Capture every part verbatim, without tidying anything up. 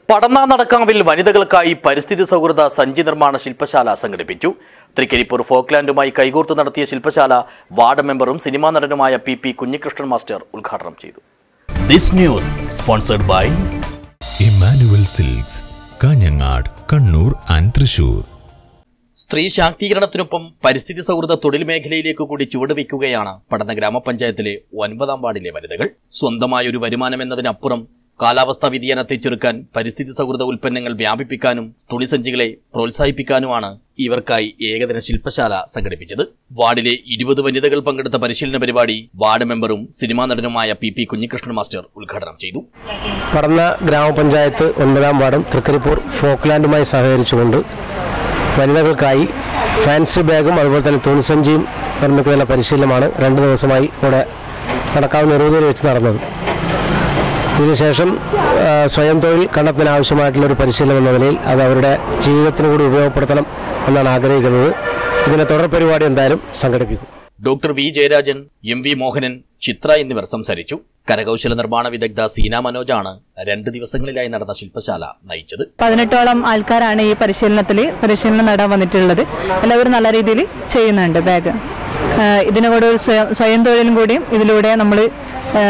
പടന്നാനടക്കാവിൽ വനിതകൾക്കായി പരിസ്ഥിതി സൗഹൃദ സഞ്ചി നിർമ്മാണ ശില്പശാല സംഘടിപ്പിച്ചു. തൃക്കരിപ്പൂർ ഫോക്ലാൻഡുമായി കൈകോർത്ത് നടത്തിയ ശില്പശാല വാർഡ് മെമ്പറും സിനിമാ നടനുമായ പി പി കുഞ്ഞികൃഷ്ണൻ മാസ്റ്റർ ഉദ്ഘാടനം ചെയ്തു. This news sponsored by Immanuel silks, Kanhangad, Kannur and Thrissur. സ്ത്രീ ശാക്തീകരണത്തിനൊപ്പം പരിസ്ഥിതി സൗഹൃദ തൊഴിൽ മേഖലയിലേക്ക് കൂടി ചുവടുവയ്ക്കുകയാണ് പടന്ന ഗ്രാമപഞ്ചായത്തിലെ ഒൻപതാം വാർഡിലെ വനിതകൾ. സ്വന്തമായൊരു വരുമാനം എന്നതിനപ്പുറം കാലാവസ്ഥാ വ്യതിയാനത്തെ ചെറുക്കാൻ പരിസ്ഥിതി സൗഹൃദ ഉൽപ്പന്നങ്ങൾ വ്യാപിപ്പിക്കാനും തുണിസഞ്ചികളെ പ്രോത്സാഹിപ്പിക്കാനുമാണ് ഇവർക്കായി ഏകദിന ശില്പശാല സംഘടിപ്പിച്ചത്. വാർഡിലെ ഇരുപത് വനിതകൾ പങ്കെടുത്ത പരിശീലന പരിപാടി വാർഡ് മെമ്പറും സിനിമാ നടനുമായ പി പി കുഞ്ഞികൃഷ്ണൻ മാസ്റ്റർ ഉദ്ഘാടനം ചെയ്തു. പടന്ന ഗ്രാമപഞ്ചായത്ത് ഒൻപതാം വാർഡും തൃക്കരിപ്പൂർ ഫോക്ലാൻഡുമായി സഹകരിച്ചുകൊണ്ട് വനിതകൾക്കായി ഫാൻസി ബാഗും അതുപോലെ തന്നെ തുണിസഞ്ചിയും നിർമ്മിക്കുന്ന പരിശീലനമാണ് രണ്ട് ദിവസമായി ഇവിടെ നടക്കാവുന്ന നിരവധി വെച്ച് നടന്നത്. ഇതിനുശേഷം സ്വയം തൊഴിൽ കണ്ടെത്താനാവശ്യമായിട്ടുള്ളൊരു പരിശീലനം എന്ന നിലയിൽ അത് അവരുടെ ജീവിതത്തിന് കൂടി ഉപയോഗപ്പെടുത്തണം എന്നാണ് ആഗ്രഹിക്കുന്നത്. ഇതിന്റെ തുടർ പരിപാടി എന്തായാലും സംഘടിപ്പിക്കും. Doctor V Jayarajan, M V Mohanan, Chitra എന്നിവർ സംസാരിച്ചു. കരകൗശല നിർമ്മാണ വിദഗ്ധ സീന മനോജാണ് രണ്ട് ദിവസങ്ങളിലായി നടന്ന ശില്പശാല നയിച്ചത്. പതിനെട്ടോളം ആൾക്കാരാണ് ഈ പരിശീലനത്തിൽ പരിശീലനം നേടാൻ വന്നിട്ടുള്ളത്. എല്ലാവരും നല്ല രീതിയിൽ ചെയ്യുന്നുണ്ട്. ബാഗ് ഇതിനുകൂടെ ഒരു സ്വയം തൊഴിലും കൂടിയും ഇതിലൂടെ നമ്മൾ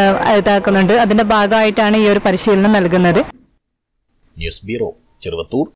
ഇതാക്കുന്നുണ്ട്. അതിന്റെ ഭാഗമായിട്ടാണ് ഈ ഒരു പരിശീലനം നൽകുന്നത്. News bureau, Cheruvathur.